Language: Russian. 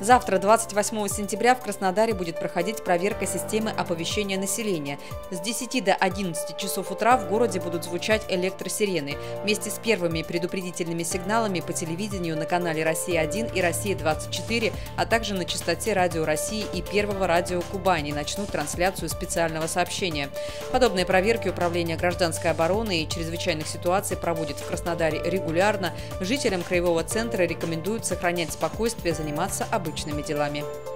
Завтра, 28 сентября, в Краснодаре будет проходить проверка системы оповещения населения. С 10 до 11 часов утра в городе будут звучать электросирены вместе с первыми предупредительными сигналами по телевидению на канале «Россия-1» и «Россия-24», а также на частоте «Радио России» и Первого радио Кубани начнут трансляцию специального сообщения. Подобные проверки Управление гражданской обороны и чрезвычайных ситуаций проводит в Краснодаре регулярно. Жителям краевого центра рекомендуют сохранять спокойствие, заниматься обычными делами.